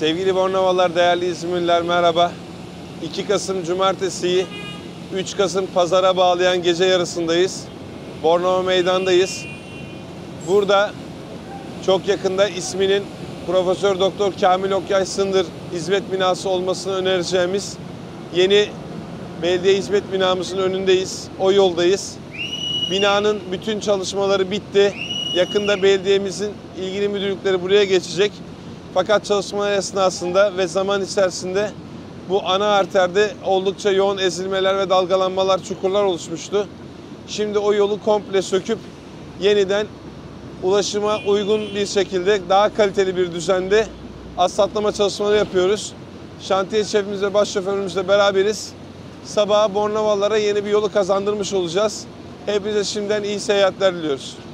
Sevgili Bornavalılar, değerli İzmirliler merhaba. 2 Kasım Cumartesi'yi 3 Kasım Pazar'a bağlayan gece yarısındayız. Bornova Meydan'dayız. Burada çok yakında isminin Profesör Doktor Kamil Okyay Sındır Hizmet Binası olmasını önereceğimiz yeni belediye hizmet binamızın önündeyiz. O yoldayız. Binanın bütün çalışmaları bitti. Yakında belediyemizin ilgili müdürlükleri buraya geçecek. Fakat çalışmalar esnasında ve zaman içerisinde bu ana arterde oldukça yoğun ezilmeler ve dalgalanmalar, çukurlar oluşmuştu. Şimdi o yolu komple söküp yeniden ulaşıma uygun bir şekilde daha kaliteli bir düzende asfaltlama çalışmaları yapıyoruz. Şantiye şefimiz ve baş şoförümüzle beraberiz. Sabaha Bornavalılara yeni bir yolu kazandırmış olacağız. Hepinize şimdiden iyi seyahatler diliyoruz.